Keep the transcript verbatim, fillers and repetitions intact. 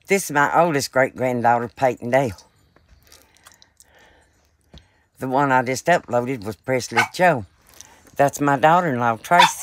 This is my oldest great-granddaughter, Peyton. The one I just uploaded was Presley Joe. That's my daughter-in-law, Tracy.